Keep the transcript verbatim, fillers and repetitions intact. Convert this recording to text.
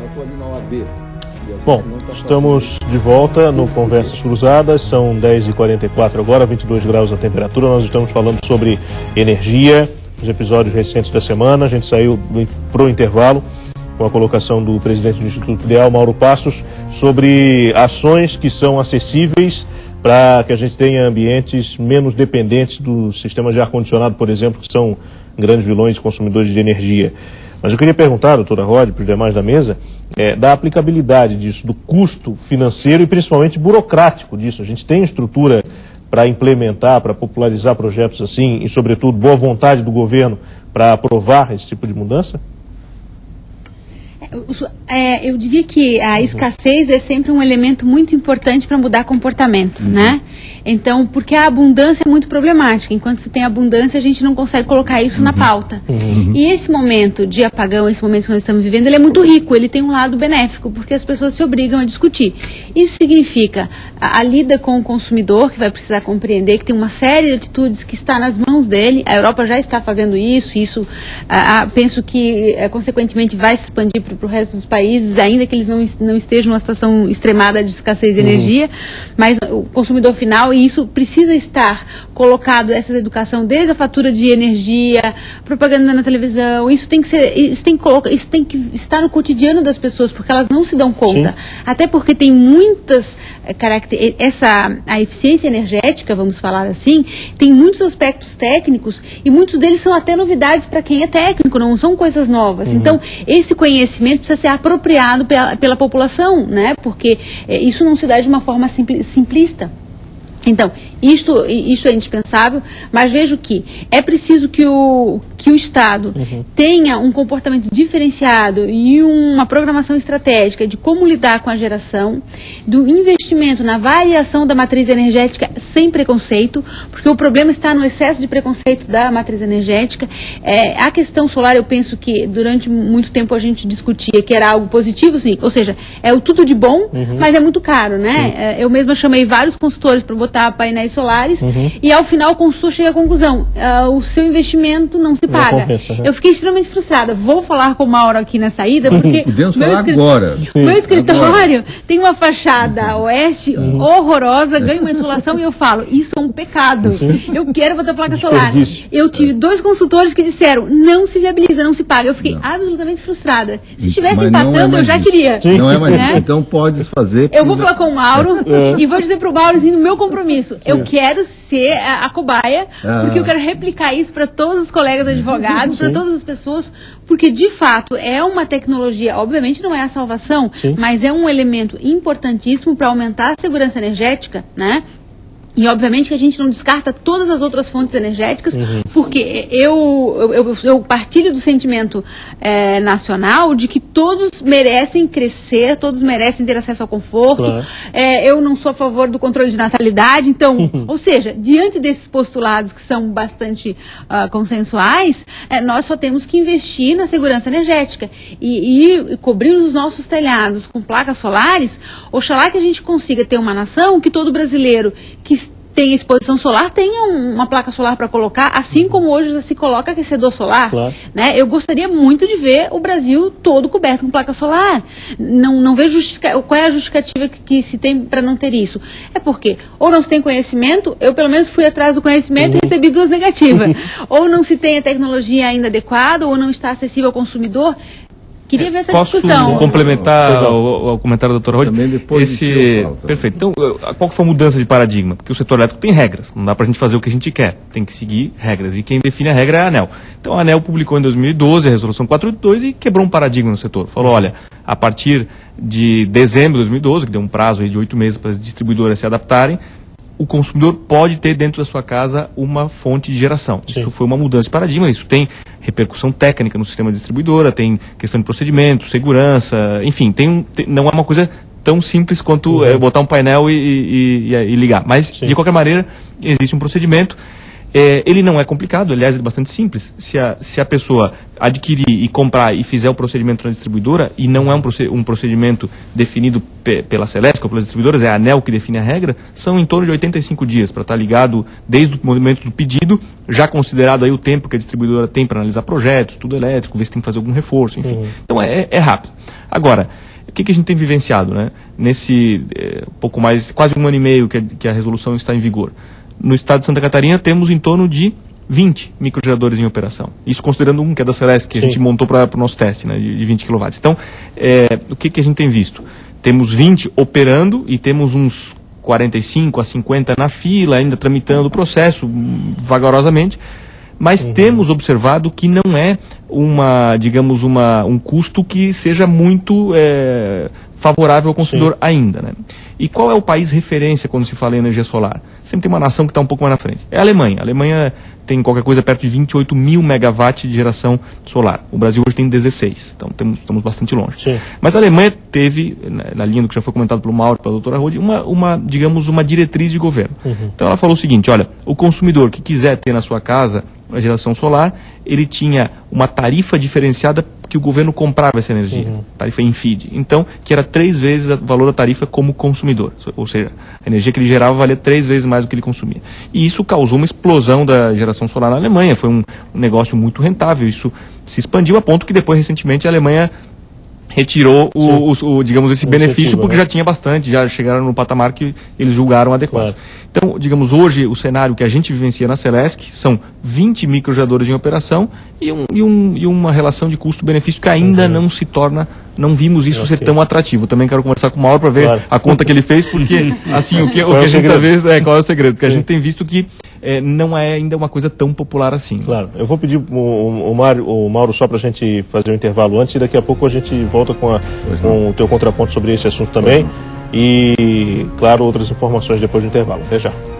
Bom, estamos de volta no Conversas Cruzadas, são dez e quarenta e quatro agora, vinte e dois graus a temperatura. Nós estamos falando sobre energia, os episódios recentes da semana. A gente saiu para o intervalo com a colocação do presidente do Instituto Ideal, Mauro Passos, sobre ações que são acessíveis para que a gente tenha ambientes menos dependentes do sistema de ar-condicionado, por exemplo, que são grandes vilões consumidores de energia. Mas eu queria perguntar, doutora Rod, para os demais da mesa, é, da aplicabilidade disso, do custo financeiro e principalmente burocrático disso. A gente tem estrutura para implementar, para popularizar projetos assim e, sobretudo, boa vontade do governo para aprovar esse tipo de mudança? É, eu diria que a escassez é sempre um elemento muito importante para mudar comportamento, uhum. né? Então, porque a abundância é muito problemática. Enquanto se tem abundância, a gente não consegue colocar isso uhum. na pauta. Uhum. E esse momento de apagão, esse momento que nós estamos vivendo, ele é muito rico, ele tem um lado benéfico, porque as pessoas se obrigam a discutir. Isso significa a, a lida com o consumidor, que vai precisar compreender que tem uma série de atitudes que está nas mãos dele. A Europa já está fazendo isso, isso a, a, penso que, a, consequentemente, vai se expandir para o resto dos países, ainda que eles não, não estejam numa situação extremada de escassez de uhum. energia, mas o consumidor final, e isso precisa estar colocado, essa educação, desde a fatura de energia, propaganda na televisão, isso tem que ser, isso tem que colocar, isso tem que estar no cotidiano das pessoas, porque elas não se dão conta. Sim. Até porque tem muitas características, essa, a eficiência energética, vamos falar assim, tem muitos aspectos técnicos, e muitos deles são até novidades para quem é técnico, não são coisas novas. Uhum. Então, esse conhecimento precisa ser apropriado pela, pela população, né? Porque é, isso não se dá de uma forma simpli, simplista. Então, isto, isto é indispensável, mas vejo que é preciso que o, que o Estado uhum. tenha um comportamento diferenciado e uma programação estratégica de como lidar com a geração, do investimento na variação da matriz energética sem preconceito, porque o problema está no excesso de preconceito da matriz energética. É, a questão solar, eu penso que durante muito tempo a gente discutia que era algo positivo, sim, ou seja, é o tudo de bom, uhum. mas é muito caro, né? É, eu mesma chamei vários consultores para botar painéis solares uhum. e ao final o consultor chega à conclusão, uh, o seu investimento não se paga. Não compensa, né? Eu fiquei extremamente frustrada. Vou falar com o Mauro aqui na saída, porque podemos meu, falar escrit... agora. meu escritório agora. Tem uma fachada uhum. oeste uhum. horrorosa, ganha uma insolação e eu falo, isso é um pecado. Uhum. Eu quero botar placa solar. Eu tive dois consultores que disseram, não se viabiliza, não se paga. Eu fiquei não. absolutamente frustrada. Se estivesse empatando, é eu já isso. queria. Sim. Não é mais né? Então pode fazer. Eu vou falar com o Mauro é. e vou dizer para o Mauro, assim, no meu compromisso, Sim. eu quero ser a, a cobaia, ah. porque eu quero replicar isso para todos os colegas advogados, para todas as pessoas, porque de fato é uma tecnologia, obviamente não é a salvação, Sim. mas é um elemento importantíssimo para aumentar a segurança energética, né? E, obviamente, que a gente não descarta todas as outras fontes energéticas, uhum. porque eu, eu, eu partilho do sentimento é, nacional de que todos merecem crescer, todos merecem ter acesso ao conforto. Claro. É, eu não sou a favor do controle de natalidade, então, ou seja, diante desses postulados que são bastante uh, consensuais, é, nós só temos que investir na segurança energética e, e cobrir os nossos telhados com placas solares. Oxalá que a gente consiga ter uma nação que todo brasileiro que tem exposição solar, tenha um, uma placa solar para colocar, assim como hoje já se coloca aquecedor solar. Claro. Né? Eu gostaria muito de ver o Brasil todo coberto com placa solar. Não, não vejo justifica... qual é a justificativa que, que se tem para não ter isso. É porque ou não se tem conhecimento, eu pelo menos fui atrás do conhecimento uhum. e recebi duas negativas. Ou não se tem a tecnologia ainda adequada, ou não está acessível ao consumidor. Queria ver essa Posso discussão. Posso complementar o, o comentário da doutora Rod? Também depois Esse... falo, Perfeito. Então, qual que foi a mudança de paradigma? Porque o setor elétrico tem regras. Não dá para a gente fazer o que a gente quer. Tem que seguir regras. E quem define a regra é a ANEEL. Então, a ANEEL publicou em dois mil e doze a resolução quatrocentos e oitenta e dois e quebrou um paradigma no setor. Falou, olha, a partir de dezembro de dois mil e doze, que deu um prazo aí de oito meses para as distribuidoras se adaptarem, o consumidor pode ter dentro da sua casa uma fonte de geração. Sim. Isso foi uma mudança de paradigma, isso tem repercussão técnica no sistema de distribuidora, tem questão de procedimento, segurança, enfim, tem, tem, não é uma coisa tão simples quanto uhum. é, botar um painel e, e, e, e ligar. Mas, Sim. de qualquer maneira, existe um procedimento. É, ele não é complicado, aliás, é bastante simples. Se a, se a pessoa adquirir e comprar e fizer o procedimento na distribuidora, e não é um, um procedimento definido pe, pela Celesc ou pelas distribuidoras, é a ANEEL que define a regra, são em torno de oitenta e cinco dias para estar ligado desde o momento do pedido, já considerado aí o tempo que a distribuidora tem para analisar projetos, tudo elétrico, ver se tem que fazer algum reforço, enfim. Uhum. Então é, é rápido. Agora, o que, que a gente tem vivenciado, né? Nesse é, pouco mais, quase um ano e meio que a, que a resolução está em vigor. No estado de Santa Catarina temos em torno de vinte microgeradores em operação. Isso considerando um que é da Celesc, que Sim. a gente montou para o nosso teste, né, de, de vinte quilowatts. Então, é, o que, que a gente tem visto? Temos vinte operando e temos uns quarenta e cinco a cinquenta na fila, ainda tramitando o processo vagarosamente, mas uhum. temos observado que não é uma, digamos, uma, um custo que seja muito é, favorável ao consumidor Sim. ainda, né? E qual é o país referência quando se fala em energia solar? Sempre tem uma nação que está um pouco mais na frente. É a Alemanha. A Alemanha tem qualquer coisa perto de vinte e oito mil megawatts de geração solar. O Brasil hoje tem dezesseis, então temos, estamos bastante longe. Sim. Mas a Alemanha teve, na linha do que já foi comentado pelo Mauro e pela doutora Rode, uma, uma, digamos, uma diretriz de governo. Uhum. Então ela falou o seguinte, olha, o consumidor que quiser ter na sua casa a geração solar, ele tinha uma tarifa diferenciada que o governo comprava essa energia, uhum. tarifa Infid. Então, que era três vezes o valor da tarifa como consumidor. Ou seja, a energia que ele gerava valia três vezes mais do que ele consumia. E isso causou uma explosão da geração solar na Alemanha. Foi um, um negócio muito rentável. Isso se expandiu a ponto que depois, recentemente, a Alemanha retirou o, o, o, digamos, esse o benefício, porque né? já tinha bastante, já chegaram no patamar que eles julgaram adequado. Claro. Então, digamos, hoje o cenário que a gente vivencia na Celesc são vinte microgeradores em operação e, um, e, um, e uma relação de custo-benefício que ainda uhum. não se torna, não vimos isso okay. ser tão atrativo. Também quero conversar com o Mauro para ver claro. a conta que ele fez, porque assim, o que, o que é a gente talvez, é, qual é o segredo? Porque Sim. a gente tem visto que é, não é ainda uma coisa tão popular assim. Claro, eu vou pedir o, o, o, Mário, o Mauro só para a gente fazer um intervalo antes e daqui a pouco a gente volta com, a, com o teu contraponto sobre esse assunto também. E, claro, outras informações depois do intervalo. Até já.